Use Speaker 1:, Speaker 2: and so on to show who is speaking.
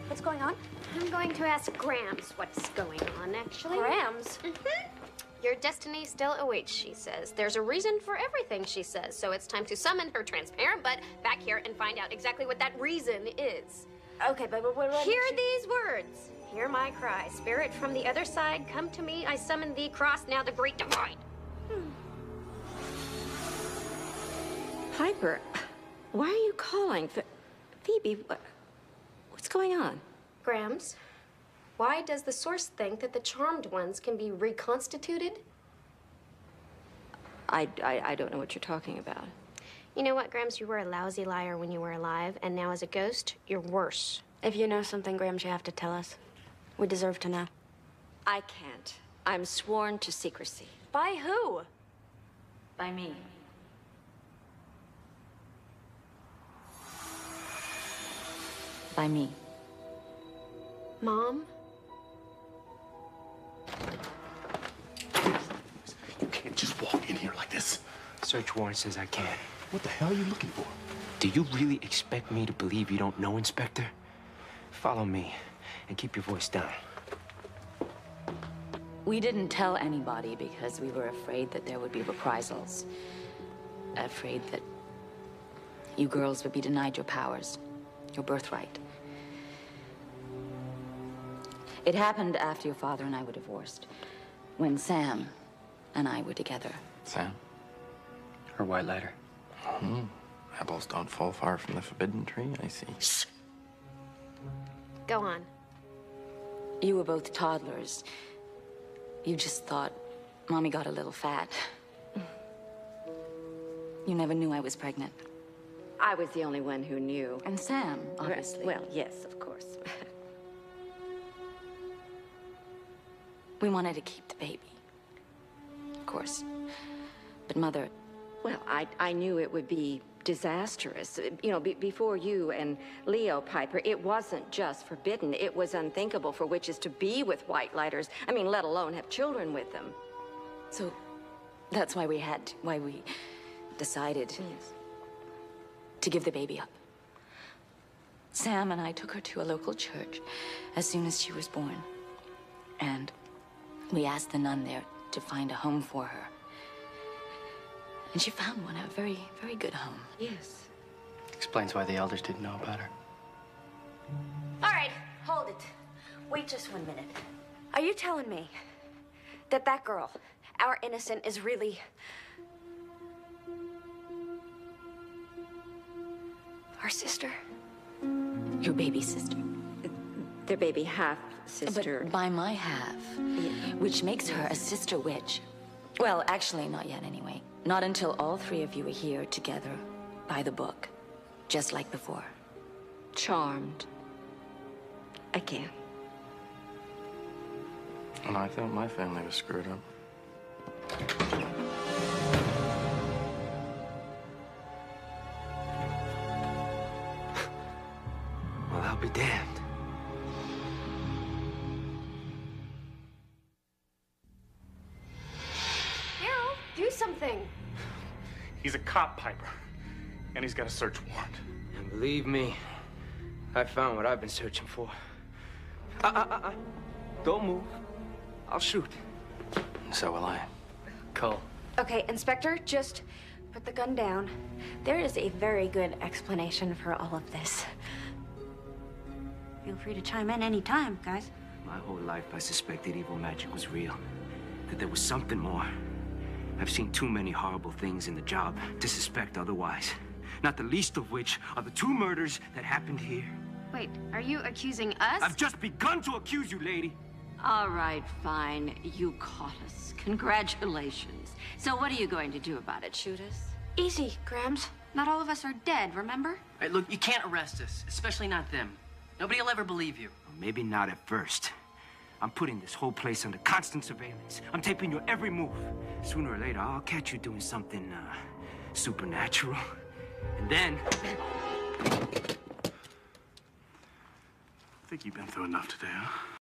Speaker 1: What's going on?
Speaker 2: I'm going to ask Grams what's going on, actually.
Speaker 1: Grams?
Speaker 2: Mm-hmm. Your destiny still awaits, she says. There's a reason for everything, she says. So it's time to summon her transparent butt back here and find out exactly what that reason is.
Speaker 1: Okay, but what
Speaker 2: Hear these words. Hear my cry. Spirit from the other side, come to me. I summon thee. Cross now the great divide.
Speaker 3: Piper, why are you calling? Phoebe, what's going on?
Speaker 2: Grams, why does the source think that the charmed ones can be reconstituted?
Speaker 3: I don't know what you're talking about.
Speaker 2: You know what, Grams? You were a lousy liar when you were alive, and now as a ghost, you're worse.
Speaker 1: If you know something, Grams, you have to tell us. We deserve to know.
Speaker 3: I can't. I'm sworn to secrecy.
Speaker 1: By who?
Speaker 3: By me. By me.
Speaker 2: Mom?
Speaker 4: You can't just walk in here like this.
Speaker 5: Search warrant says I can.
Speaker 4: What the hell are you looking for?
Speaker 5: Do you really expect me to believe you don't know, Inspector? Follow me and keep your voice down.
Speaker 6: We didn't tell anybody because we were afraid that there would be reprisals. Afraid that you girls would be denied your powers, your birthright. It happened after your father and I were divorced, when Sam and I were together.
Speaker 7: Sam?
Speaker 5: Her white lighter.
Speaker 7: Apples don't fall far from the forbidden tree, I see.
Speaker 4: Shh.
Speaker 2: Go on.
Speaker 6: You were both toddlers. You just thought Mommy got a little fat. You never knew I was pregnant.
Speaker 3: I was the only one who knew.
Speaker 6: And Sam, obviously.
Speaker 3: Well, yes, of course.
Speaker 6: We wanted to keep the baby. Of course. But Mother...
Speaker 3: Well, I knew it would be disastrous. You know, before you and Leo, Piper, it wasn't just forbidden. It was unthinkable for witches to be with white lighters. I mean, let alone have children with them.
Speaker 6: So that's why we decided to give the baby up. Sam and I took her to a local church as soon as she was born. And we asked the nun there to find a home for her. And she found one, a very, very good home.
Speaker 3: Yes.
Speaker 5: Explains why the elders didn't know about her.
Speaker 1: All right, hold it. Wait just 1 minute. Are you telling me that that girl, our innocent, is really... our sister?
Speaker 6: Your baby sister.
Speaker 3: Their baby half-sister.
Speaker 6: But by my half, which makes her a sister witch. Well, actually, not yet anyway. Not until all three of you are here together by the book, just like before.
Speaker 3: Charmed. Again.
Speaker 7: And I thought my family was screwed up.
Speaker 5: Well, I'll be damned.
Speaker 2: Do something.
Speaker 4: He's a cop, Piper. And he's got a search warrant.
Speaker 5: And believe me, I found what I've been searching for. Don't move. I'll shoot.
Speaker 7: So will I.
Speaker 5: Cole.
Speaker 1: Okay, Inspector, just put the gun down. There is a very good explanation for all of this. Feel free to chime in any time, guys.
Speaker 5: My whole life I suspected evil magic was real. That there was something more. I've seen too many horrible things in the job to suspect otherwise. Not the least of which are the 2 murders that happened here.
Speaker 2: Wait, are you accusing us?
Speaker 5: I've just begun to accuse you, lady.
Speaker 3: All right, fine. You caught us. Congratulations. So what are you going to do about it? Shoot us?
Speaker 1: Easy, Grams. Not all of us are dead, remember?
Speaker 8: Hey, look, you can't arrest us, especially not them. Nobody will ever believe you.
Speaker 5: Well, maybe not at first. I'm putting this whole place under constant surveillance. I'm taping your every move. Sooner or later, I'll catch you doing something, supernatural. And then...
Speaker 4: I think you've been through enough today, huh?